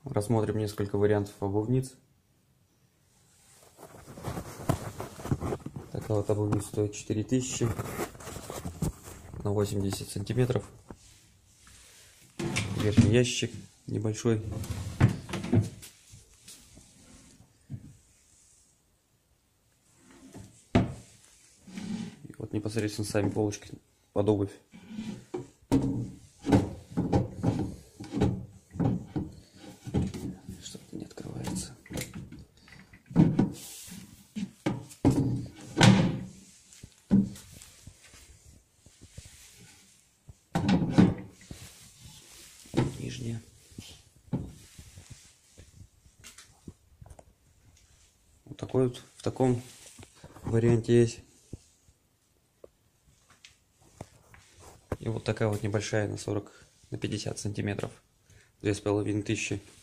Рассмотрим несколько вариантов обувниц. Такая вот обувница стоит 4000 на 80 сантиметров. Верхний ящик небольшой. И вот непосредственно сами полочки под обувь. Что-то не открывается. Нижняя. Вот такой вот в таком варианте есть. И вот такая вот небольшая на 40 на 50 сантиметров. 2500.